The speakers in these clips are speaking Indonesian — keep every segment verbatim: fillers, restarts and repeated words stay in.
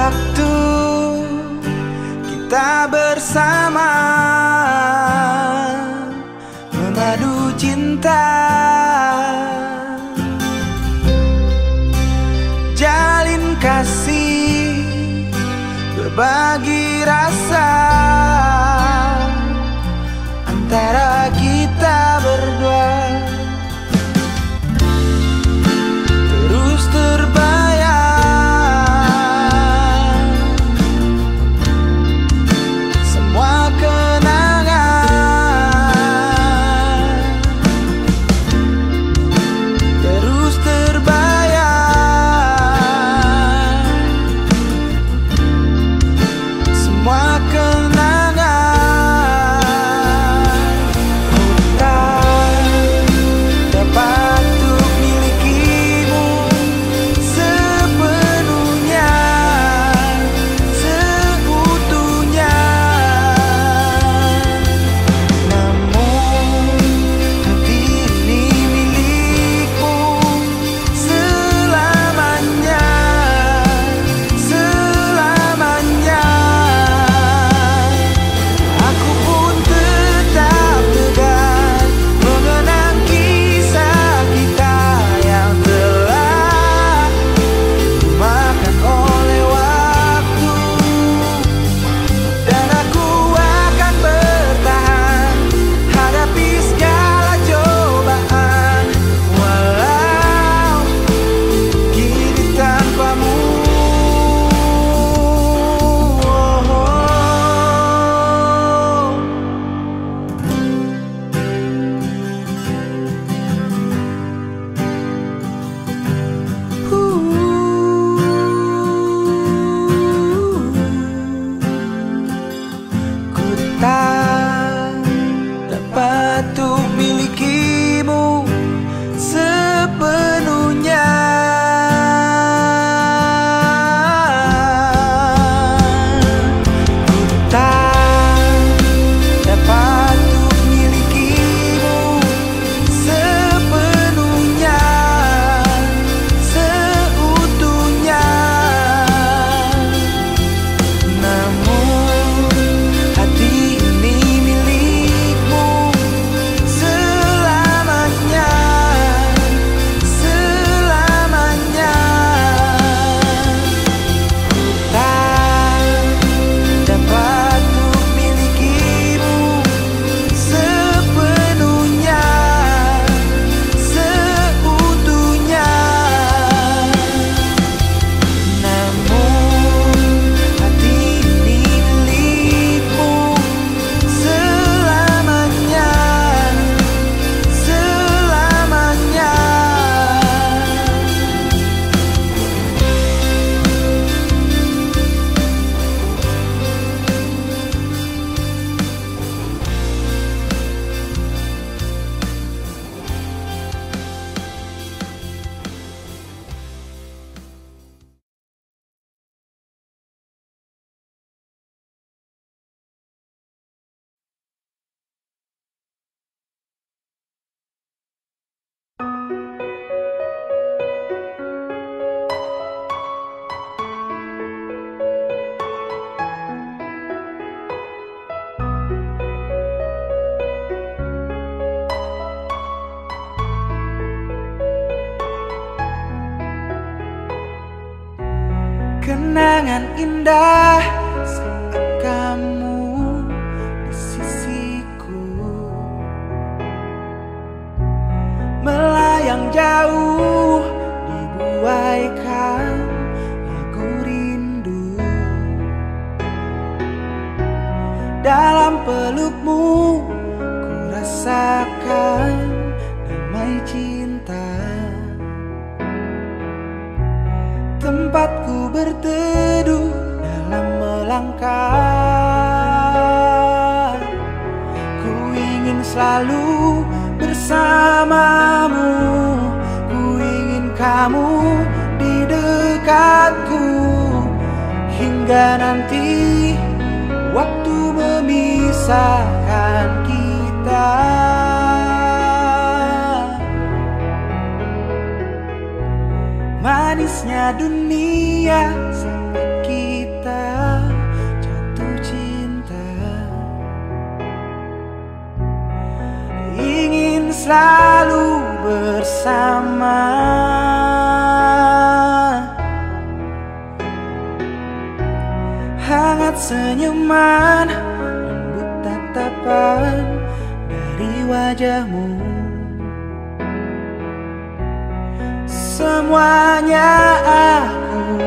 waktu kita bersama memadu cinta, jalin kasih, berbagi rasa antara kita berdua. Terus terbayang semua kenangan, terus terbayang semua kenangan. Kenangan indah saat kamu di sisiku, melayang jauh dibuaikan lagu rindu. Dalam pelukmu ku rasakan damai cinta. Tempatku berteduh dalam melangkah. Ku ingin selalu bersamamu. Ku ingin kamu di dekatku hingga nanti waktu memisahkan kita. Manisnya dunia sampai kita selalu bersama. Hangat senyuman, lembut tatapan dari wajahmu. Semuanya aku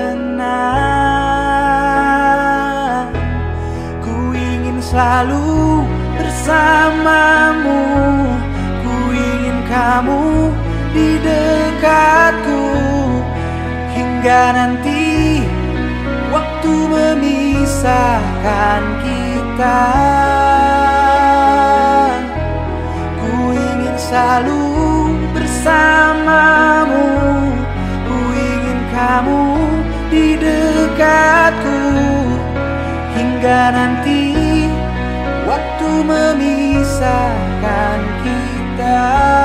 kenal. Ku ingin selalu bersamamu. Ku ingin kamu di dekatku hingga nanti waktu memisahkan kita. Ku ingin selalu bersamamu. Ku ingin kamu di dekatku hingga nanti waktu memisahkan kita.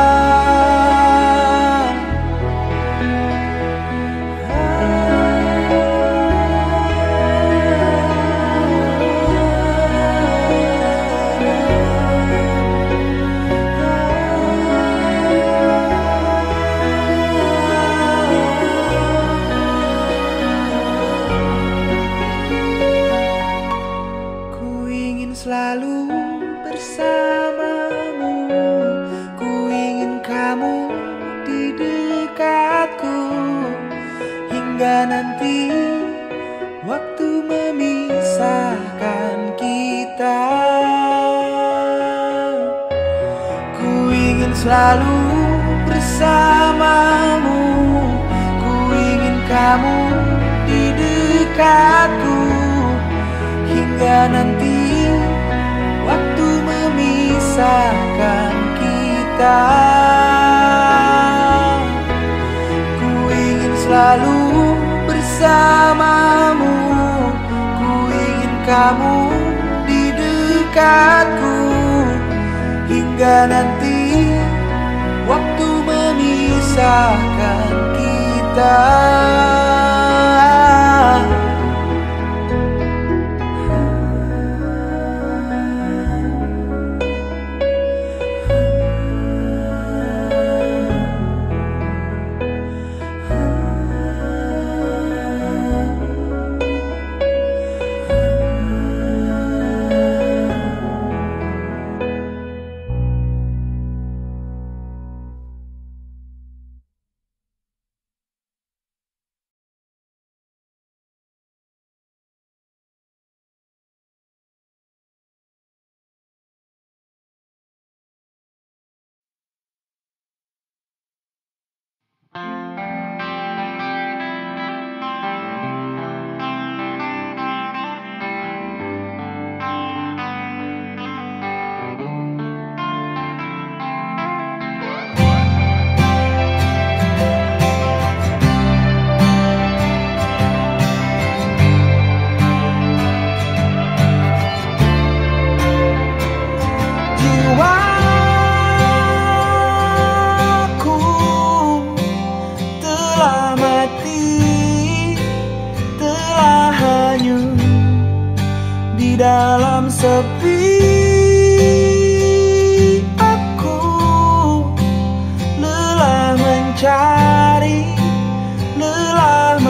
Selalu bersamamu. Ku ingin kamu di dekatku hingga nanti waktu memisahkan kita. Ku ingin selalu bersamamu. Ku ingin kamu di dekatku hingga nanti waktu memisahkan kita. Ku ingin selalu bersamamu. Ku ingin kamu di dekatku hingga nanti waktu memisahkan kita. Dalam sepi aku lelah mencari, lelah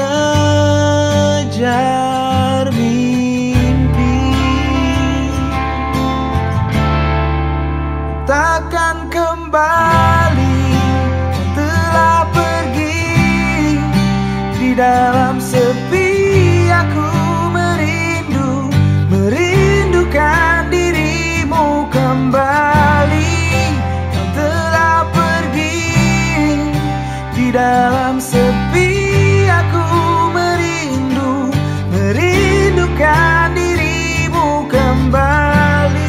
mengejar mimpi. Takkan kembali, telah pergi. Di dalam sepi aku merindukan dirimu kembali. Kau telah pergi. Di dalam sepi aku merindu, merindukan dirimu kembali.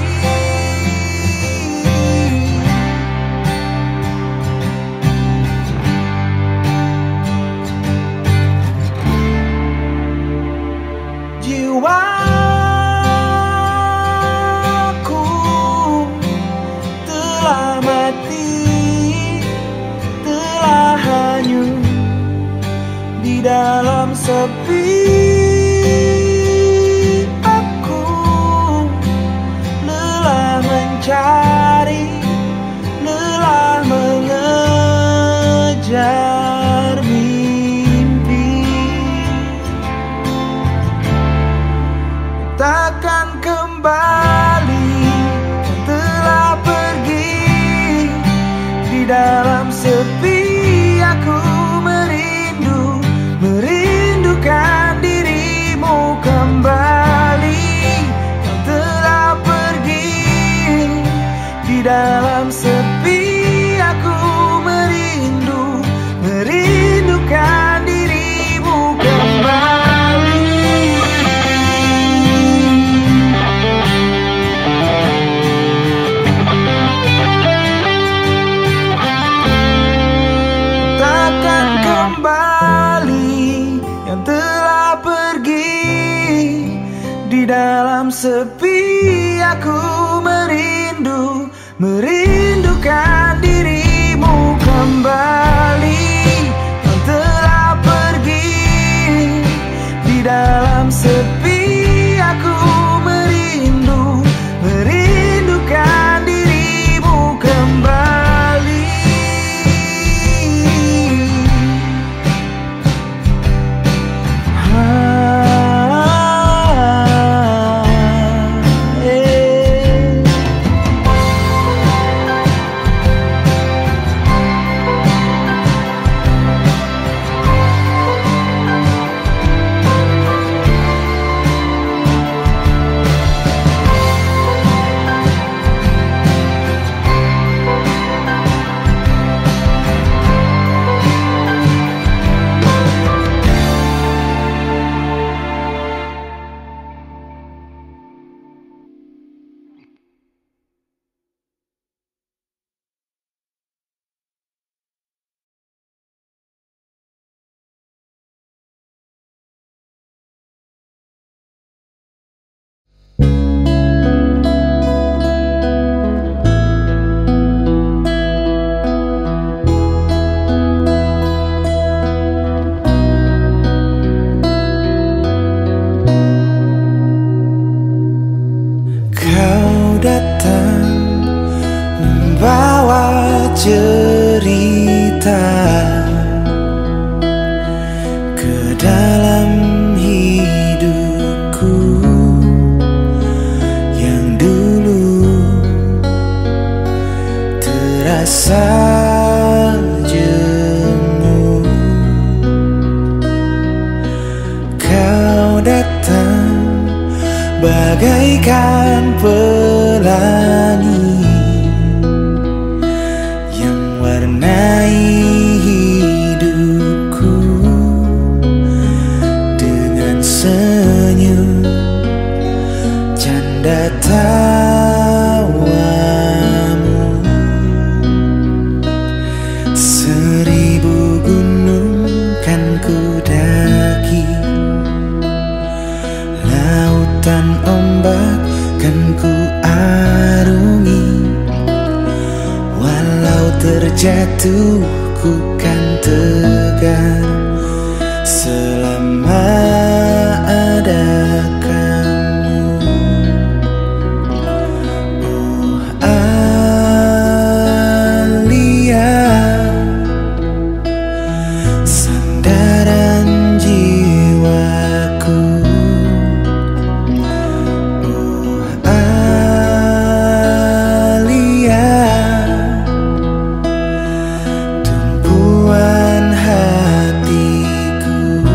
Jiwa dalam sepi aku lelah mencari, lelah dalam sepi aku merindu, merindukan dirimu kembali yang telah pergi. Di dalam sepi aku merindu, merindukan dirimu kembali. Cerita ke dalam hidupku yang dulu terasa jemu. Kau datang bagaikan pelangi warnai hidupku dengan senyum canda tawamu. Seribu gunung kan ku daki, lautan ombak kan ku arungi. Walau terjatuh ku kan tegar selama ada kamu. Oh Alia, sandaran jiwaku. Oh Alia, hatiku.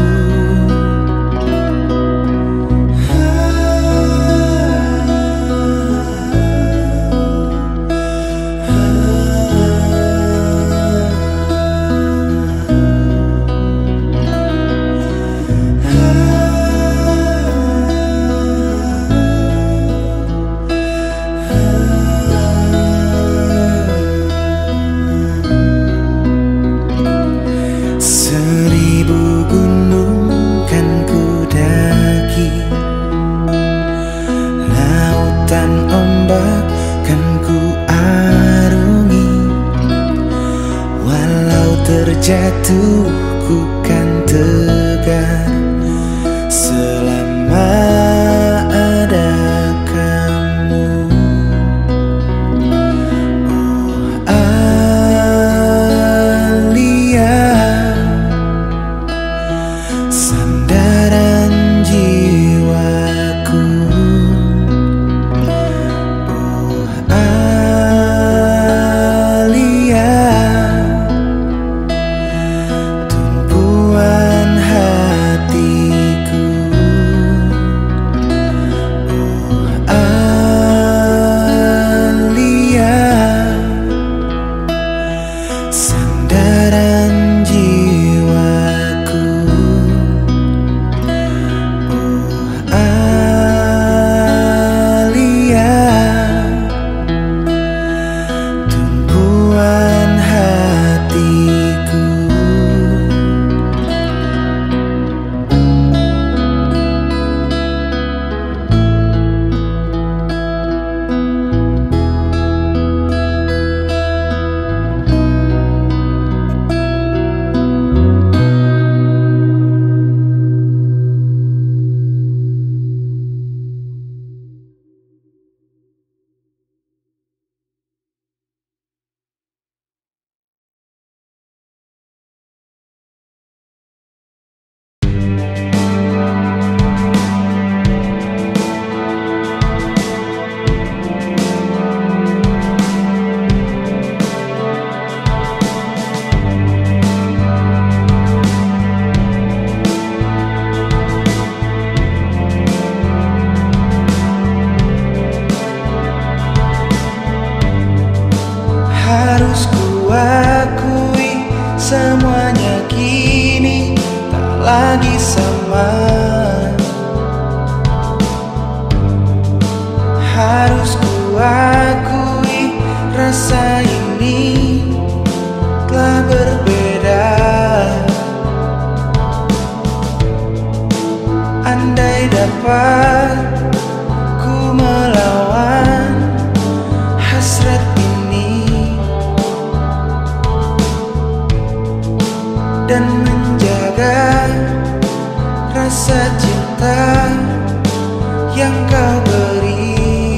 Seribu gunung kan ku daki, lautan ombak kan ku arungi. Walau terjatuh ku kan tegar selama ada kamu. Oh Alia, sandaran jiwaku. Oh Alia, tumpuan hatiku. bersama. Harus ku akui rasa ini telah berbeda. Andai dapat ku melawan hasrat ini dan menjaga rasa cinta yang kau beri.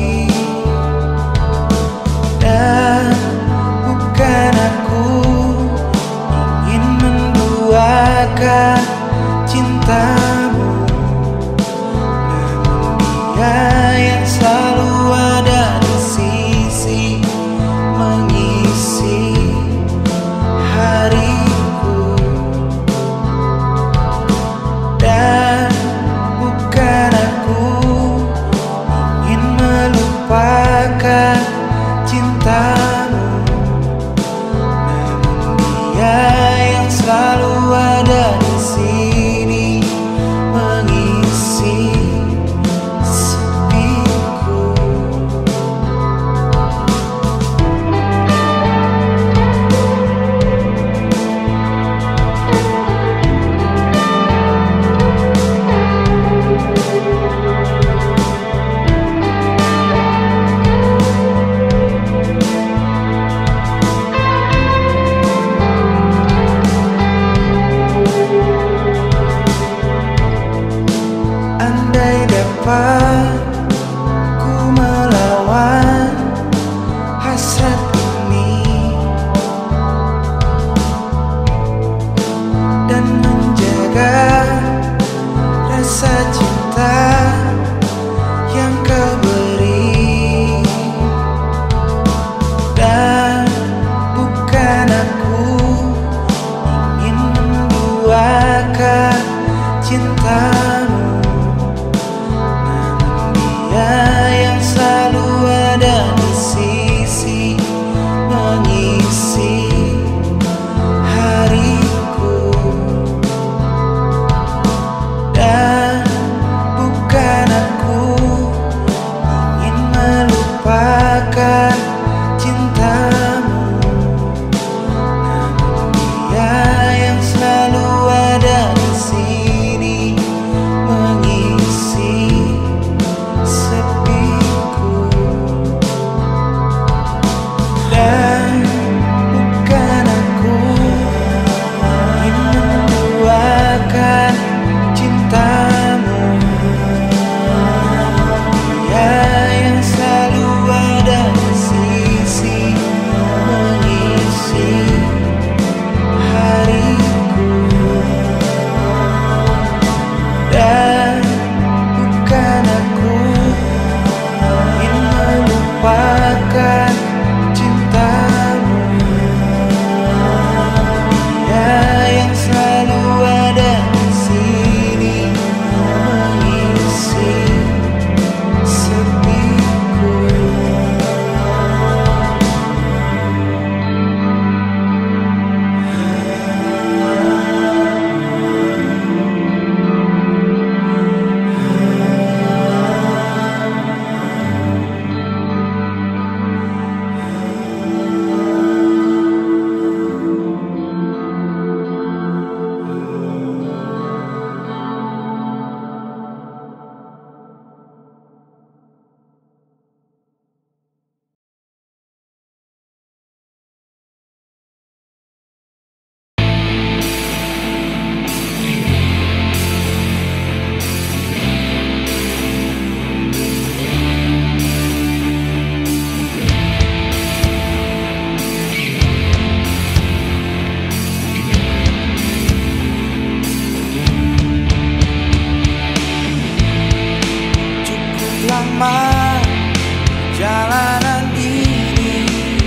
Dan bukan aku ingin menduakan cintamu, namun dia yang selalu ada di sisi mengisi hariku. Dan bukan aku ingin melupakan cintamu, namun dia yang selalu ada di sini mengisi sepiku. Andai dapat ku melawan hasrat ini dan menjaga rasa cinta yang kau beri. Dan bukan aku ingin menduakan cintamu, yang selalu ada di sisi mengisi hariku. Dan bukan aku ingin melupakan cintamu, namun dia yang selalu ada di sini mengisi sepiku. Dan bukan aku ingin menduakan cintamu, dia yang selalu ada di sisi mengisi hariku. Dan bukan aku ingin melupakan cintamu, dia yang selalu ada di sini mengisi sepiku. Jalanan ini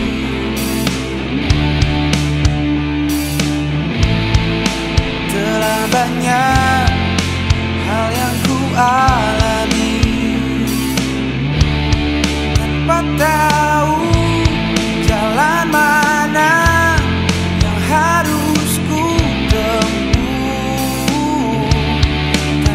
telah banyak hal yang ku alami tanpa tahu jalan mana yang harus ku tempuh.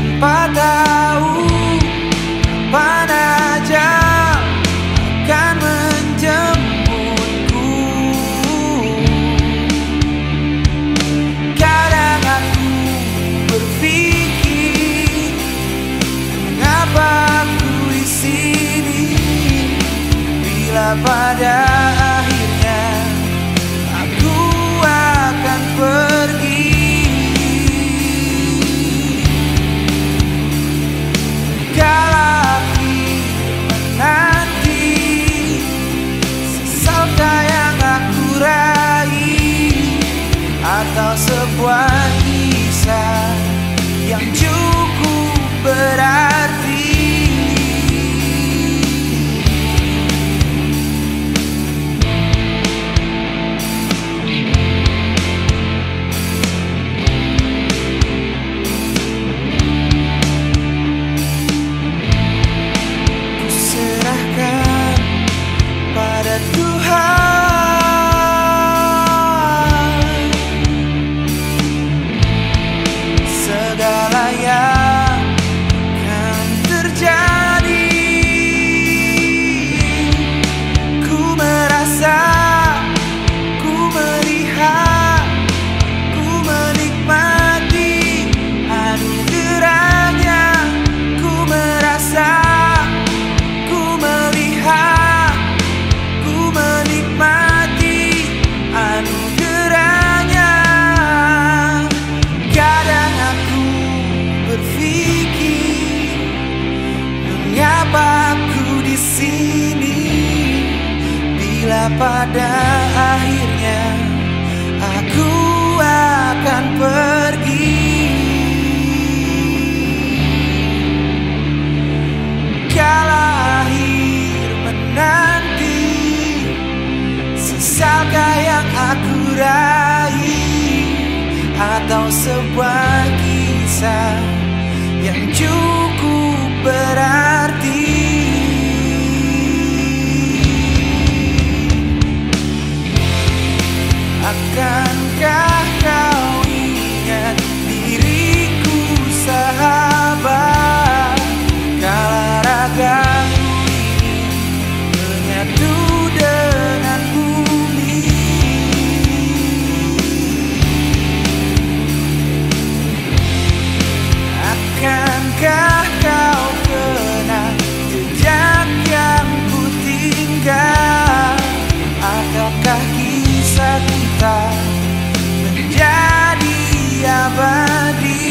Bila pada akhirnya aku akan pergi, kala menanti, sesalkah yang aku raih, atau sebuah kisah yang cukup berarti. Pada akhirnya aku akan pergi, kala akhir menanti, sesalkah yang aku raih, atau sebuah kisah yang cukup berarti. Akankah kau ingat diriku sahabat, kala ragaku ini menyatu dengan bumi. Akankah kau kenal jejak yang ku tinggal, akankah kisah kita menjadi abadi.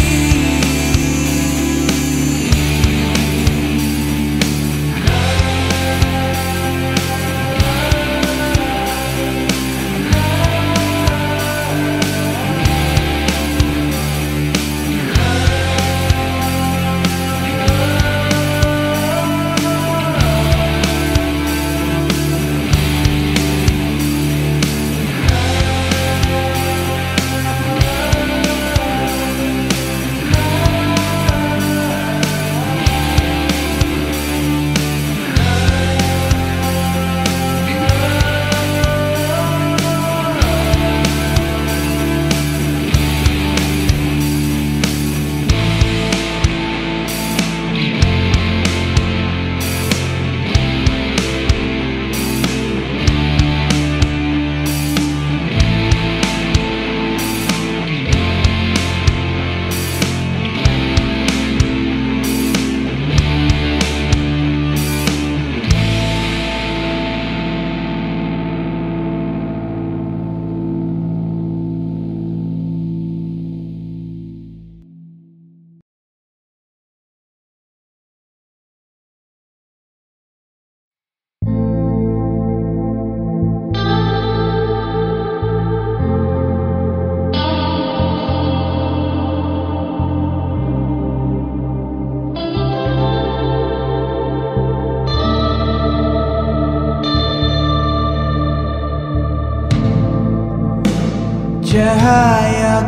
Cahaya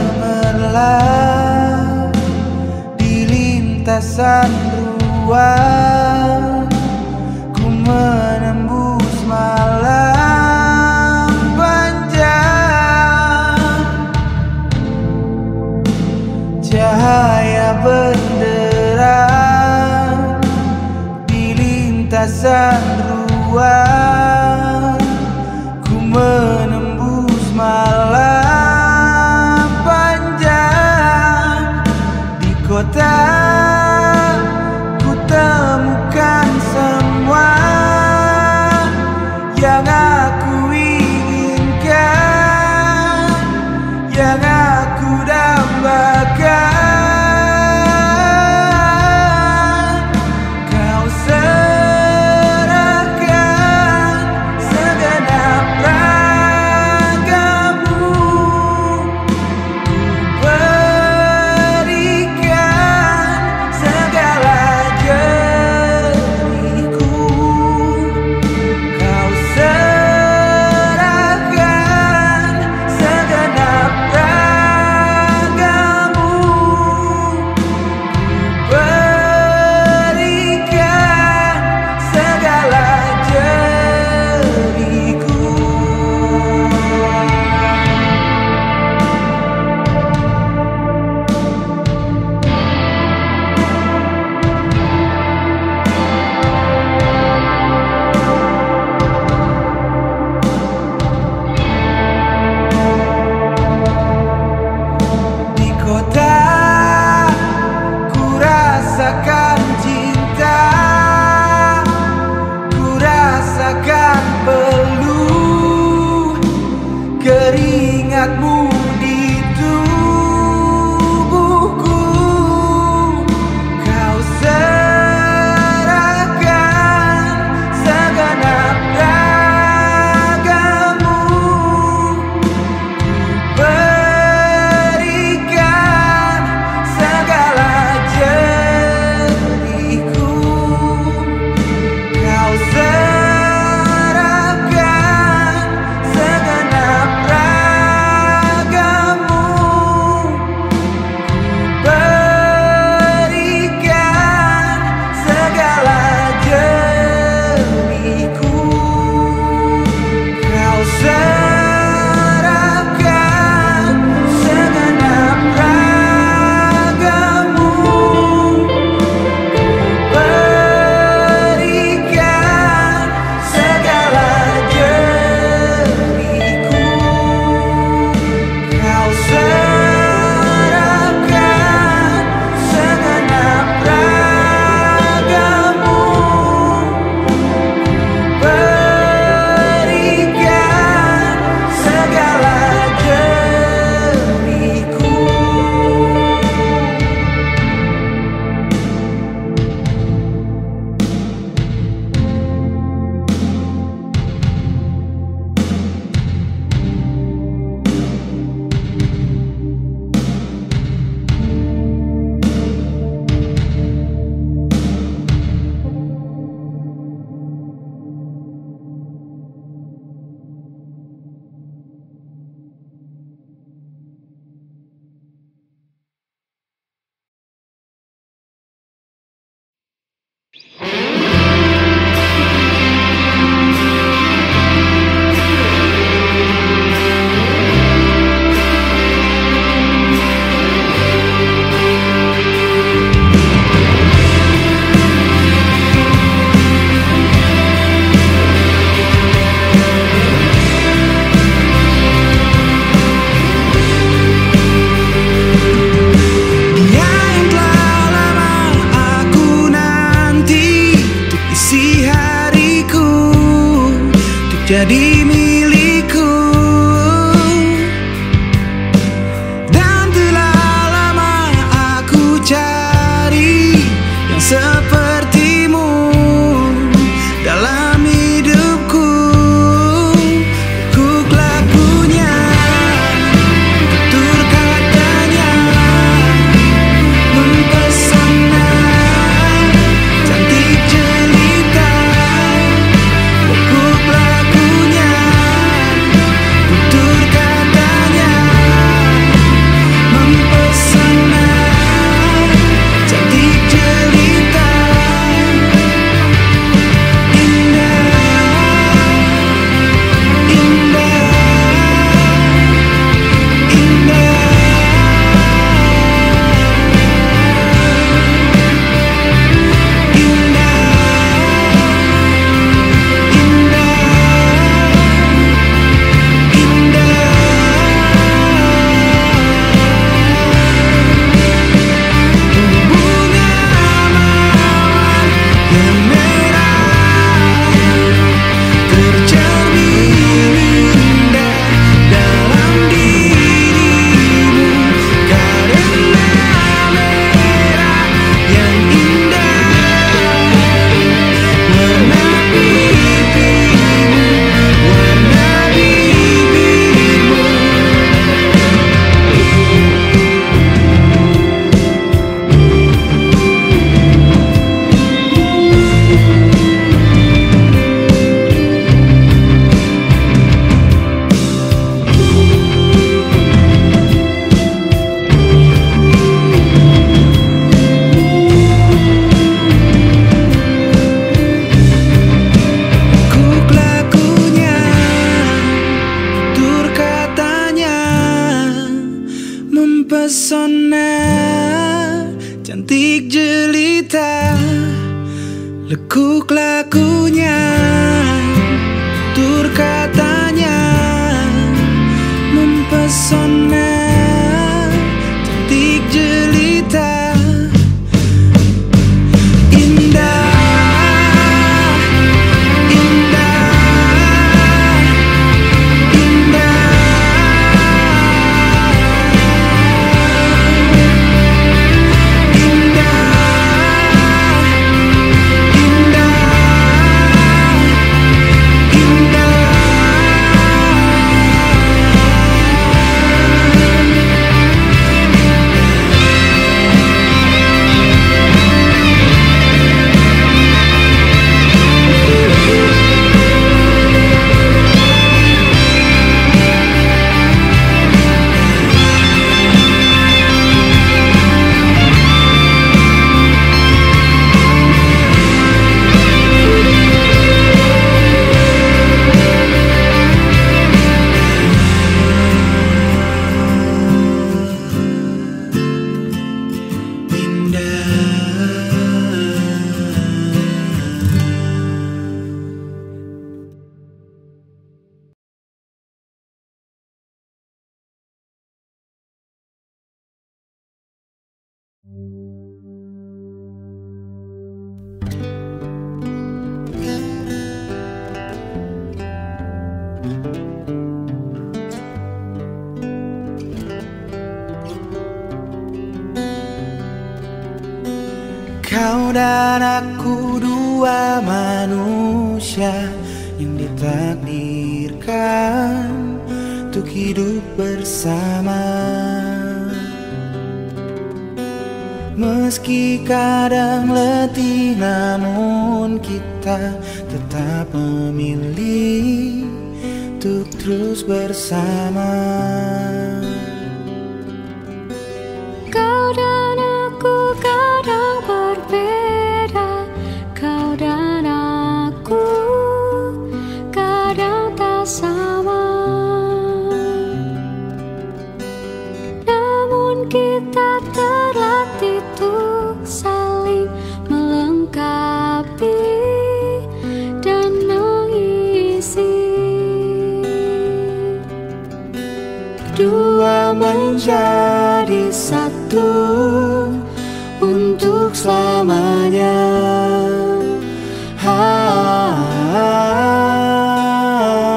gemerlap di lintasan ruang, ku menembus malam panjang. Cahaya benderang di lintasan ruang, ku menembus malam kota. Ku temukan semua jadi milikku. Dan telah lama aku cari yang sepertimu dalam hidupku. Ku kelakunya, tutur katanya mempesona, cantik jelita. Ku kelakunya, tutur katanya mempesona, cantik jelita. Mempesona, cantik jelita. Lekuk lakunya, tutur katanya mempesona, cantik jelita. Indah, kau dan aku dua manusia yang ditakdirkan untuk hidup bersama. Meski kadang letih, namun kita tetap memilih untuk terus bersama. Kau dan aku kadang berbeda, kau dan aku kadang tak sama. Namun kita terlatih untuk saling melengkapi dan mengisi. Kedua menjadi satu untuk selamanya. Ah, ah, ah.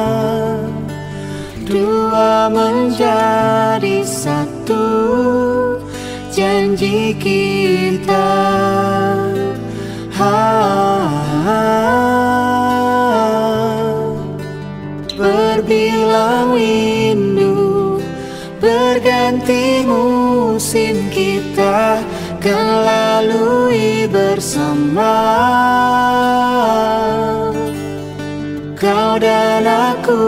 bersama. Kau dan aku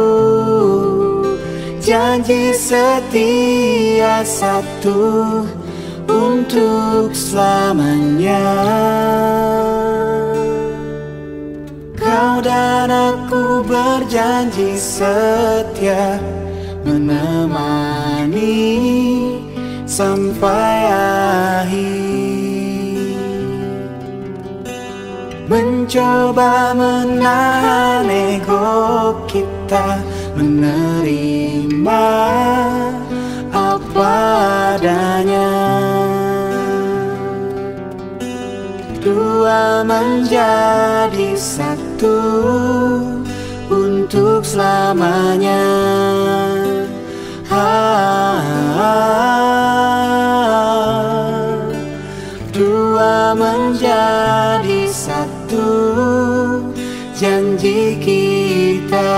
janji setia satu untuk selamanya. Kau dan aku berjanji setia menemani sampai akhir. Mencoba menahan ego kita, menerima apa adanya. Dua menjadi satu untuk selamanya. Dua menjadi satu, janji kita.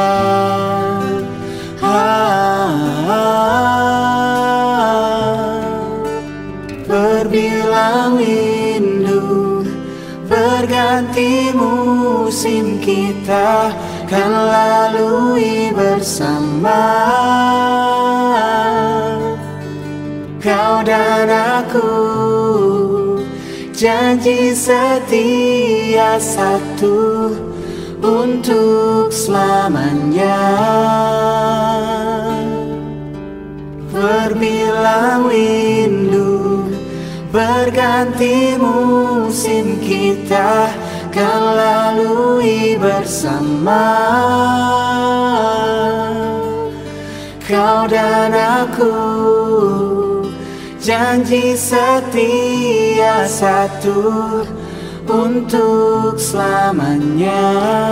Berbilang rindu, berganti musim, kita kan lalui bersama. Kau dan aku janji setia satu untuk selamanya. Berbilang rindu, berganti musim, kita kan lalui bersama. Kau dan aku janji setia satu untuk selamanya.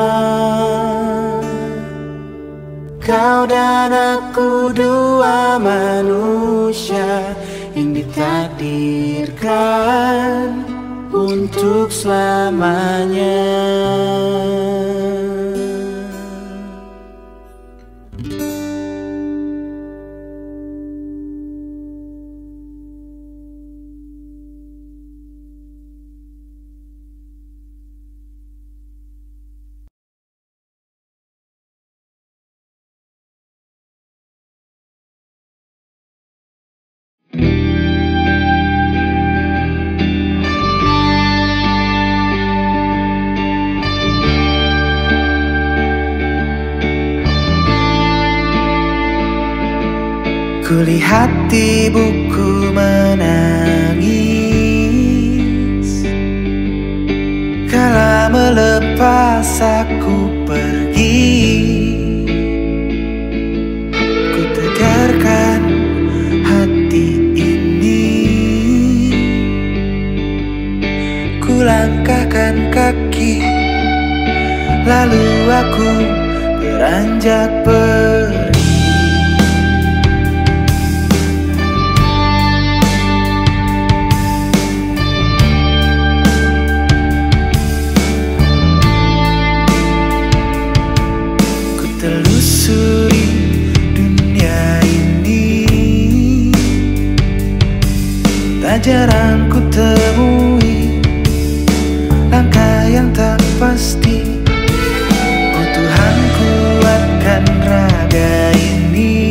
Kau dan aku dua manusia yang ditakdirkan untuk selamanya. Kulihat di buku menangis kala melepas aku pergi. Ku tegarkan hati ini, ku langkahkan kaki, lalu aku beranjak pergi. Telusuri dunia ini, tak jarang ku temui langkah yang tak pasti. Oh Tuhan, kuatkan raga ini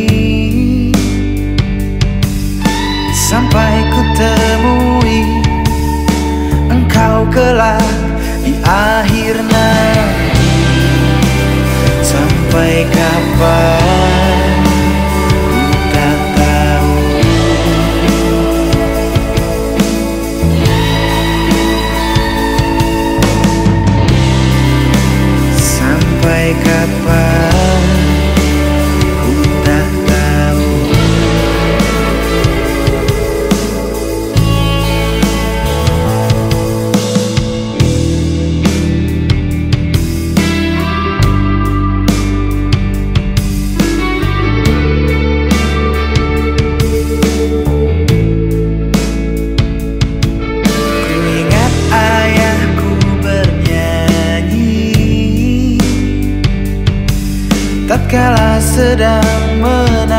sampai ku temui Engkau kelak di akhir nanti. Sampai kapan ku tak tahu, sampai kapan ku tak tahu. Tatkala sedang menangis